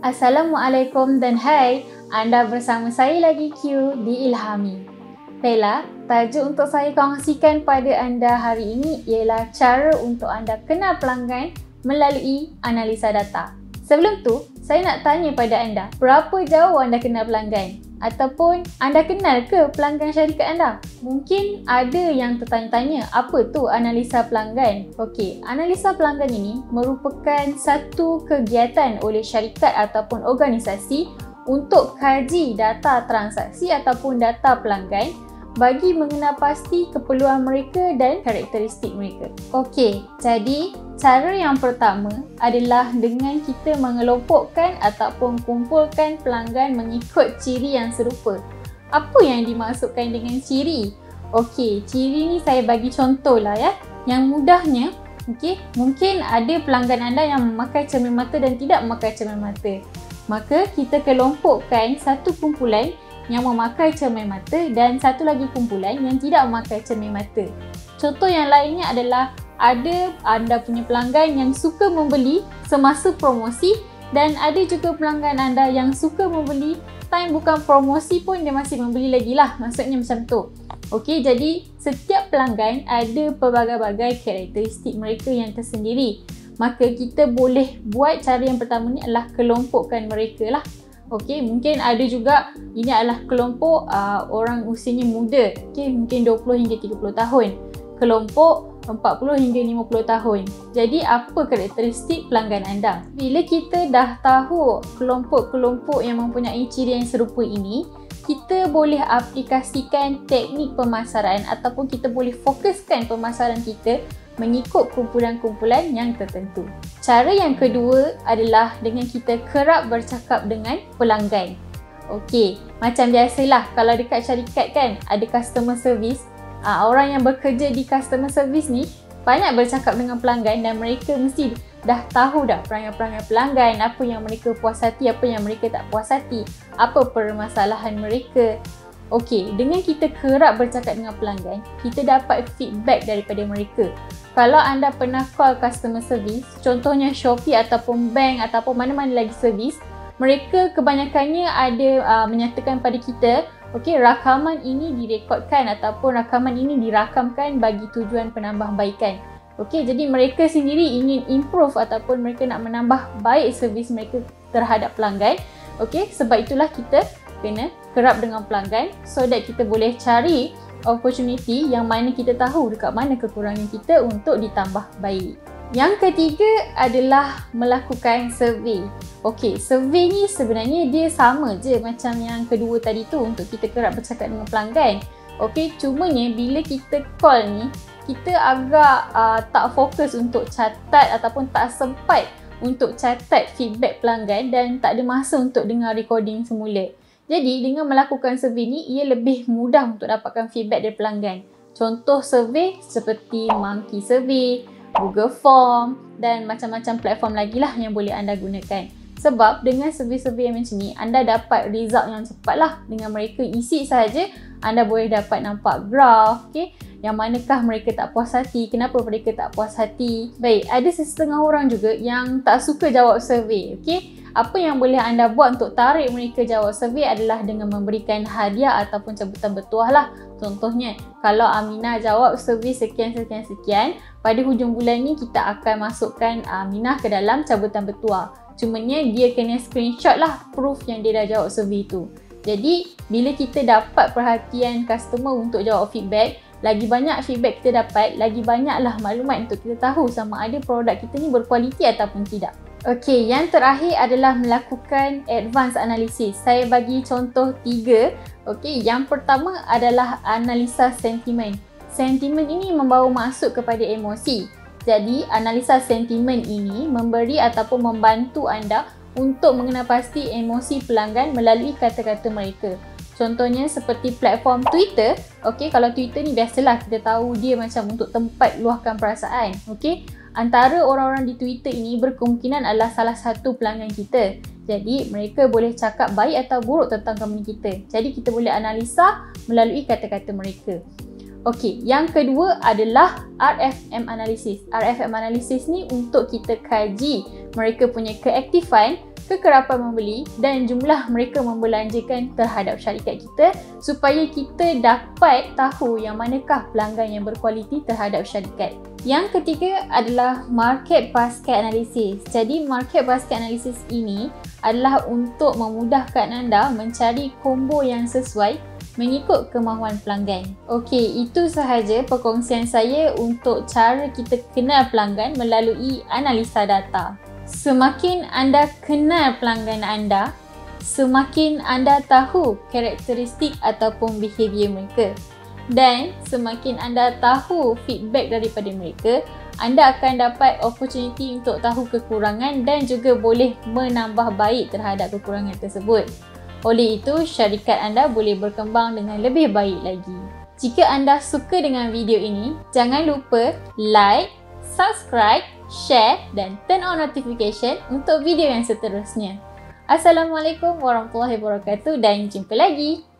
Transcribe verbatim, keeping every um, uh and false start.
Assalamualaikum dan hai, anda bersama saya lagi Q di Ilhami. Baiklah, tajuk untuk saya kongsikan pada anda hari ini ialah cara untuk anda kenal pelanggan melalui analisa data. Sebelum tu, saya nak tanya pada anda, berapa jauh anda kenal pelanggan? Ataupun anda kenal ke pelanggan syarikat anda? Mungkin ada yang tertanya-tanya, apa tu analisa pelanggan? Okey, analisa pelanggan ini merupakan satu kegiatan oleh syarikat ataupun organisasi untuk kaji data transaksi ataupun data pelanggan bagi mengenal pasti keperluan mereka dan karakteristik mereka. Okey, jadi cara yang pertama adalah dengan kita mengelompokkan ataupun kumpulkan pelanggan mengikut ciri yang serupa. Apa yang dimaksudkan dengan ciri? Okey, ciri ni saya bagi contoh lah ya. Yang mudahnya, okey, mungkin ada pelanggan anda yang memakai cermin mata dan tidak memakai cermin mata. Maka kita kelompokkan satu kumpulan yang memakai cermin mata dan satu lagi kumpulan yang tidak memakai cermin mata. Contoh yang lainnya adalah ada anda punya pelanggan yang suka membeli semasa promosi dan ada juga pelanggan anda yang suka membeli time bukan promosi pun dia masih membeli lagi lah. Maksudnya macam tu. Okey, jadi setiap pelanggan ada pelbagai-bagai karakteristik mereka yang tersendiri. Maka kita boleh buat cara yang pertama ni adalah kelompokkan mereka lah. Okey, mungkin ada juga ini adalah kelompok uh, orang usianya muda. Okey, mungkin dua puluh hingga tiga puluh tahun. Kelompok empat puluh hingga lima puluh tahun. Jadi apa karakteristik pelanggan anda? Bila kita dah tahu kelompok-kelompok yang mempunyai ciri yang serupa ini, kita boleh aplikasikan teknik pemasaran ataupun kita boleh fokuskan pemasaran kita mengikut kumpulan-kumpulan yang tertentu. Cara yang kedua adalah dengan kita kerap bercakap dengan pelanggan. Okey, macam biasalah kalau dekat syarikat kan ada customer service, aa, orang yang bekerja di customer service ni banyak bercakap dengan pelanggan dan mereka mesti dah tahu dah perangai-perangai pelanggan, apa yang mereka puas hati, apa yang mereka tak puas hati, apa permasalahan mereka. Okey, dengan kita kerap bercakap dengan pelanggan, kita dapat feedback daripada mereka. Kalau anda pernah call customer service, contohnya Shopee ataupun bank ataupun mana-mana lagi servis, mereka kebanyakannya ada uh, menyatakan pada kita, okey, rakaman ini direkodkan ataupun rakaman ini dirakamkan bagi tujuan penambahbaikan. Okey, jadi mereka sendiri ingin improve ataupun mereka nak menambah baik servis mereka terhadap pelanggan. Okey, sebab itulah kita kena kerap dengan pelanggan so that kita boleh cari opportunity yang mana kita tahu dekat mana kekurangan kita untuk ditambah baik. Yang ketiga adalah melakukan survey. Okey, survey ni sebenarnya dia sama je macam yang kedua tadi tu untuk kita kerap bercakap dengan pelanggan. Okey, cumanya bila kita call ni, kita agak uh, tak fokus untuk catat ataupun tak sempat untuk catat feedback pelanggan dan tak ada masa untuk dengar recording semula. Jadi dengan melakukan survey ni, ia lebih mudah untuk dapatkan feedback dari pelanggan. Contoh survey seperti Monkey Survey, Google Form dan macam-macam platform lagi lah yang boleh anda gunakan. Sebab dengan survey-survey yang macam ni, anda dapat result yang cepat lah. Dengan mereka isi sahaja, anda boleh dapat nampak graf, okay? Yang manakah mereka tak puas hati, kenapa mereka tak puas hati. Baik, ada setengah orang juga yang tak suka jawab survey, okay? Apa yang boleh anda buat untuk tarik mereka jawab survey adalah dengan memberikan hadiah ataupun cabutan bertuah lah. Contohnya, kalau Aminah jawab survey sekian-sekian-sekian, pada hujung bulan ni kita akan masukkan Aminah ke dalam cabutan bertuah. Cumanya dia kena screenshot lah proof yang dia dah jawab survey tu. Jadi, bila kita dapat perhatian customer untuk jawab feedback, lagi banyak feedback kita dapat, lagi banyaklah maklumat untuk kita tahu sama ada produk kita ni berkualiti ataupun tidak. Okey, yang terakhir adalah melakukan advance analysis. Saya bagi contoh tiga. Okey, yang pertama adalah analisa sentimen. Sentimen ini membawa masuk kepada emosi. Jadi, analisa sentimen ini memberi ataupun membantu anda untuk mengenal pasti emosi pelanggan melalui kata-kata mereka. Contohnya seperti platform Twitter. Okey, kalau Twitter ni biasalah kita tahu dia macam untuk tempat luahkan perasaan. Okey, antara orang-orang di Twitter ini berkemungkinan adalah salah satu pelanggan kita. Jadi mereka boleh cakap baik atau buruk tentang company kita. Jadi kita boleh analisa melalui kata-kata mereka. Okey, yang kedua adalah R F M analysis. R F M analysis ni untuk kita kaji mereka punya keaktifan, kekerapan membeli dan jumlah mereka membelanjakan terhadap syarikat kita supaya kita dapat tahu yang manakah pelanggan yang berkualiti terhadap syarikat. Yang ketiga adalah market basket analysis. Jadi market basket analysis ini adalah untuk memudahkan anda mencari combo yang sesuai mengikut kemahuan pelanggan. Okey, itu sahaja perkongsian saya untuk cara kita kenal pelanggan melalui analisa data. Semakin anda kenal pelanggan anda, semakin anda tahu karakteristik ataupun behavior mereka. Dan semakin anda tahu feedback daripada mereka, anda akan dapat opportunity untuk tahu kekurangan dan juga boleh menambah baik terhadap kekurangan tersebut. Oleh itu, syarikat anda boleh berkembang dengan lebih baik lagi. Jika anda suka dengan video ini, jangan lupa like, subscribe, share dan turn on notification untuk video yang seterusnya. Assalamualaikum warahmatullahi wabarakatuh dan jumpa lagi.